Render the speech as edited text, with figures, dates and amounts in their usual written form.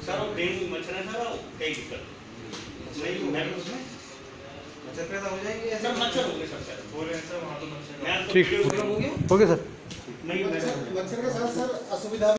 Sir वो dengue मच्छर है सर, कई दिक्कत नहीं मैं उसमें मच्छर पैदा हो जाएंगे सर, मच्छर हो गए सर, बोल रहे हैं सर वहाँ तो मच्छर मैं ठीक हो गया ओके सर। नहीं मच्छर के साथ सर असुविधा